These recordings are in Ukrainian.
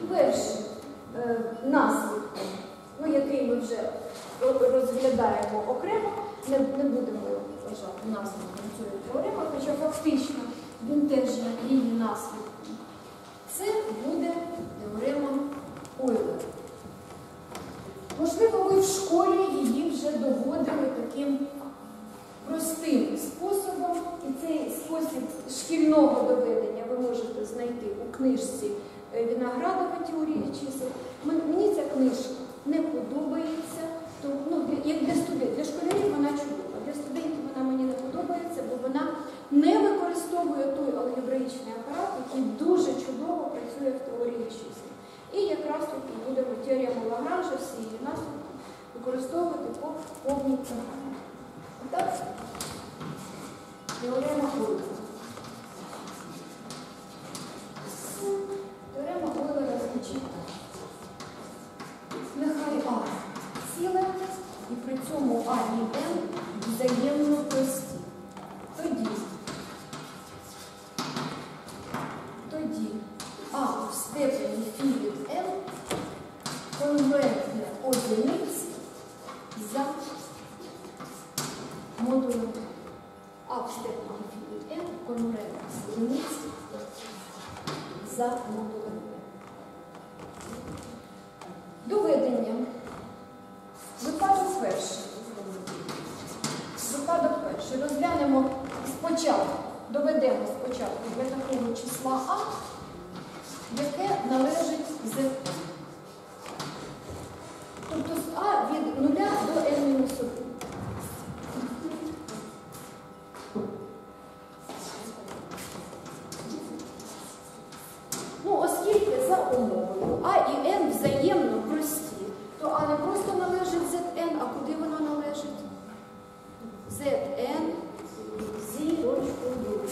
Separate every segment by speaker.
Speaker 1: першим наслідком, який ми вже розглядаємо окремо, не будемо вважати наслідком цієї теореми, хоча фактично він теж є її наслідком. Це буде теорема Ойлера. Можливо, ви в школі її вже доводили таким простим способом, і цей спосіб шкільного доведення ви можете знайти у книжці Виноградова «Теорія чисел». Мені ця книжка не подобається, як для студентів. Для школярів вона чудова, для студентів вона мені не подобається, бо вона не використовує той алгебраїчний апарат, який дуже чудово працює в теорії чисел. І якраз тут будемо теорему Лагранжа, всі її наслідки використовувати по повній програмі. Так, теорема Ойлера. Теорема Ойлера звучить так. Нехай А ціле, і при цьому А і N взаємно прості. Тоді А в степені φ від N конвертне одиниць за модулем А в степені φ від N конвертне одиниць за модулем N. Доведення. Випадок перший. Розглянемо спочатку, доведемо спочатку для такого числа А, яке належить з N. Тобто з А від 0 до N-1. Оскільки за умовою А і N взаємно прості, то А не просто належить Zn, а куди воно належить? Zn зірочкою.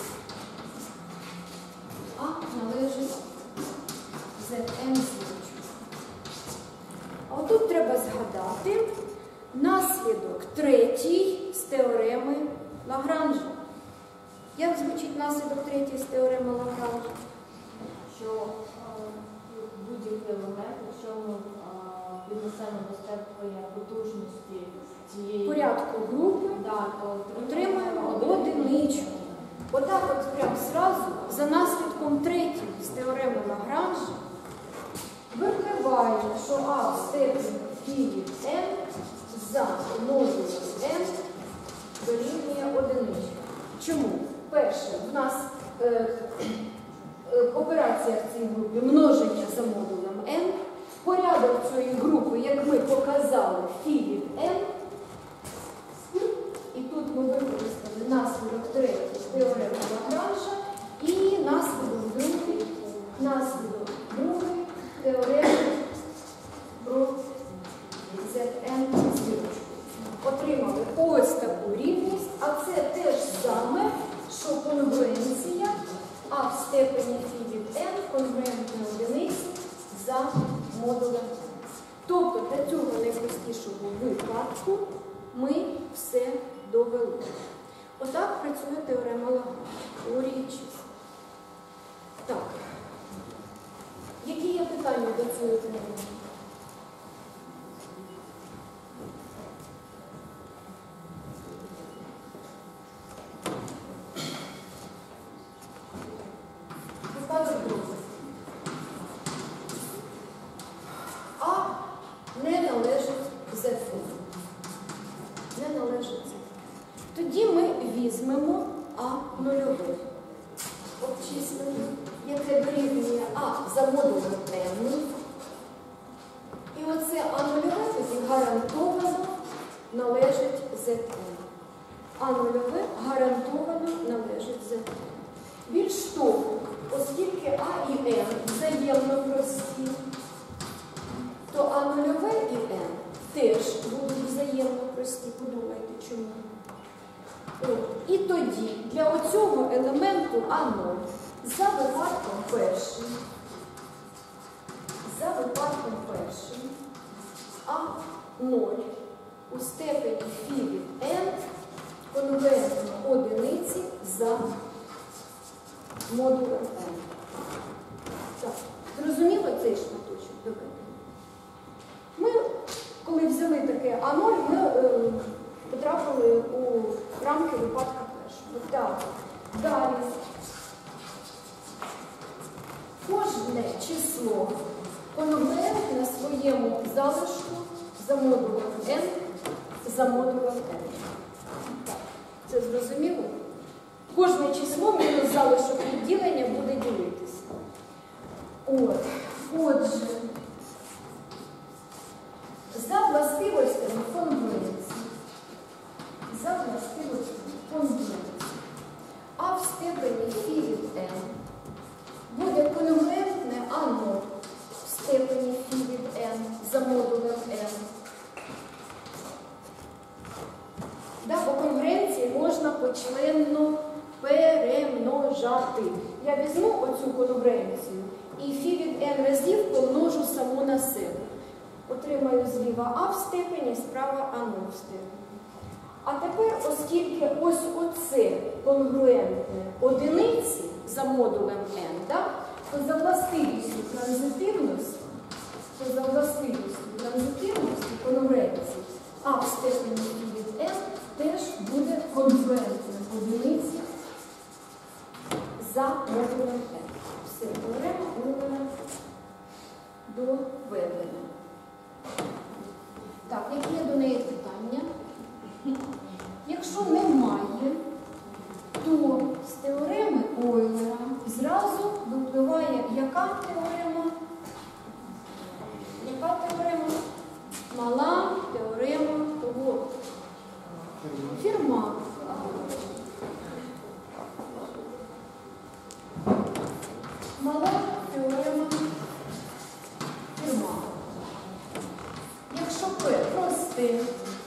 Speaker 1: А належить Zn зірочкою. А отут треба згадати наслідок третій з теореми Лагранжа. Як звучить наслідок третій з теореми Лагранжа?
Speaker 2: Що будь-який елемент, якщо ми віднесемо до степеня потужності цієї
Speaker 1: порядку групи,
Speaker 2: то
Speaker 1: отримаємо одиничку. Отак от прямо зразу, за наслідком третім з теореми Лагранжа, викриваємо, що А в степені φ від N за модулем N дорівнює одиничку. Чому? Перше, в нас операція в цій групі множення за модулем n. Порядок цієї групи, як ми показали, φ від n. І тут ми використали наслідок третій теореми Лагранжа і наслідок другий теореми про Zn зірочку. Отримали ось таку рівність, а це теж саме, що конвенція А в степені φ від n конвертне одиниці за модулем. Тобто для цього найпростішого випадку ми все довели. Отак працює теорема Лагранжа, теорії чисел. Так. Які є питання до цієї теореми? А не належить Zn. Не належить Zn. Тоді ми візьмемо А нульове обчислення, яке дорівнює А за модулем n. І оце А нульове тоді гарантовано належить Zn. А нульове гарантовано належить Zn. Більш того, оскільки А і N взаємно прості, то А нульове і N теж будуть взаємно прості. Подумайте, чому. І тоді для оцього елементу А0 за випадком першим А0 у степені φ від n конвертне одиниці за модулем n. Так, зрозуміло цей шматок? доведення. Ми, коли взяли таке А0, ми потрапили у рамки випадка першого. Так, далі. Кожне число конгруентне своєму залишку за модулем n, за модулем n. Так, це зрозуміло? Кожне число мінус залишок відділення буде ділитися. Отже, за властивостями конгруенції, а в степені φ від n буде конгруентне А0 в степені φ від n за модулем n. По конгруенції можна почленно перемножати. Я візьму оцю конгруенцію і φ від n разів помножу саму на себе. Отримаю зліва А в степені, справа А0 в степені. А тепер, оскільки ось оце конгруентне одиниці за модулем n, то за властивістю транзитивності конгруенції А в степені φ від n теж буде конгруентне одиниці за модулем n. Все, теорема Ойлера доведена. Так, які є до неї питання? Якщо немає, то з теореми Ойлера зразу випливає яка теорема? Мала теорема того. Ферма. Мала теорема Ферма. Якщо П просте,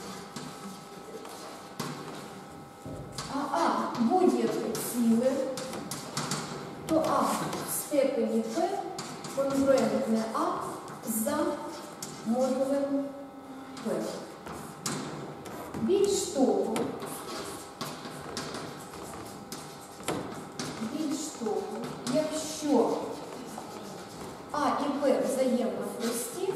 Speaker 1: а будь-яке ціле, то А в степені П конгруентне А за модулем П. Більш того, якщо А і П взаємно прості,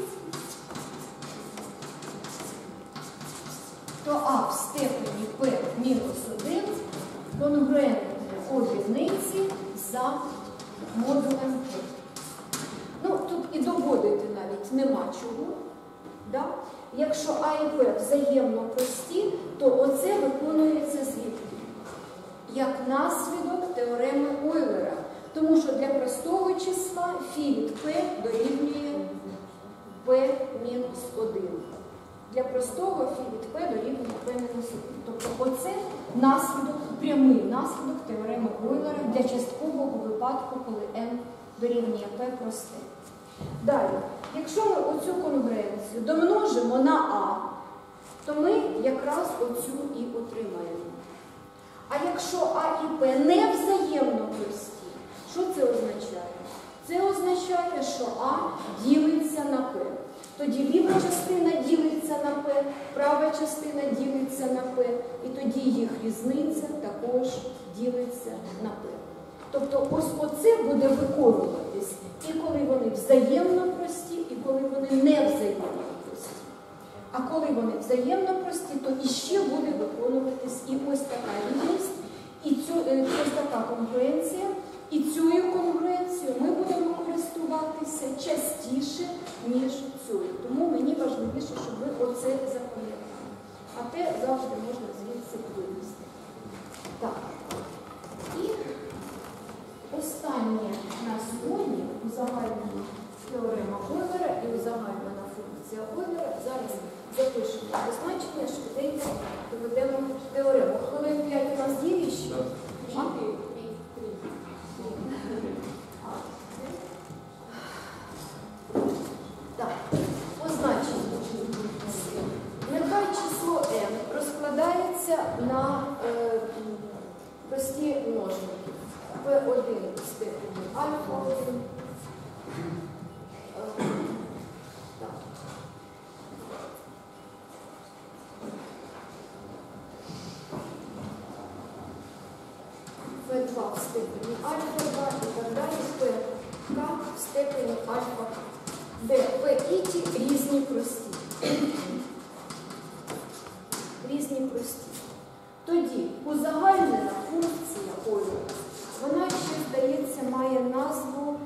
Speaker 1: то А в степені П мінус 1 конгруентне одиниці за модулем П. Тут і доводити навіть нема чого. Якщо А і П взаємно прості, то оце виконується звідки? Як наслідок теореми Ойлера. Тому що для простого числа φ від П дорівнює П мінус 1. Для простого φ від П дорівнює П мінус 1. Тобто оце наслідок, прямий наслідок теореми Ойлера для часткового випадку, коли n дорівнює П просте. Далі, якщо ми оцю конгруенцію домножимо на А, то ми якраз оцю і отримаємо. А якщо А і П не взаємно прості, що це означає? Це означає, що А ділиться на П. Тоді ліва частина ділиться на П, права частина ділиться на П, і тоді їх різниця також ділиться на П. Тобто ось оце буде виконуватись і коли вони взаємно прості, і коли вони не взаємно прості. А коли вони взаємно прості, то іще буде виконуватись і ось така рівність, і ось така конгруенція. І цією конгруенцією ми будемо користуватися частіше, ніж цією. Тому мені важливіше, щоб ви оце запам'ятали. А те завжди можна звідси вивести. Так. І останнє на сьогодні узагальнена теорема Ойлера і узагальнена функція Ойлера. Зараз запишемо позначення, швиденько доведемо теорему. Хвилин 5 у нас є ще? Так, позначення. Нехай число n розкладається на прості множники. P1 в степені альфа 1. P2 в степені альфа 2 і так далі. Pk в степені альфа 2. де P і T різні прості. Різні прості. Тоді узагальнена функція Ойлера, вона ще, здається, має назву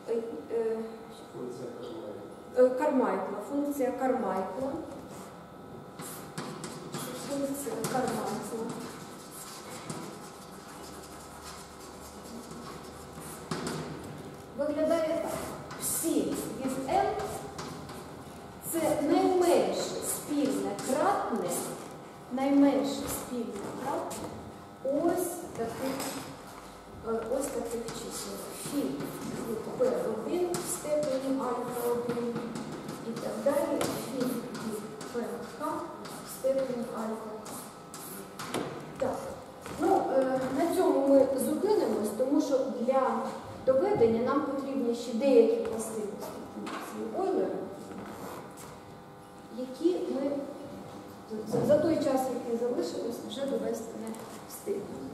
Speaker 1: Кармайкла. Функція Кармайкла. Функція Кармайкла. Виглядає так. Всі від n це найменше спільне кратне, ось таких чисел. Фі від P1 в степені альфа 1 і так далі. Фі від PH в степені альфа. Так. Ну, на цьому ми зупинимось, тому що для доведення нам потрібні ще деякі властивості функції Ойлера, які ми за той час, який залишилось, вже довести не встигнемо.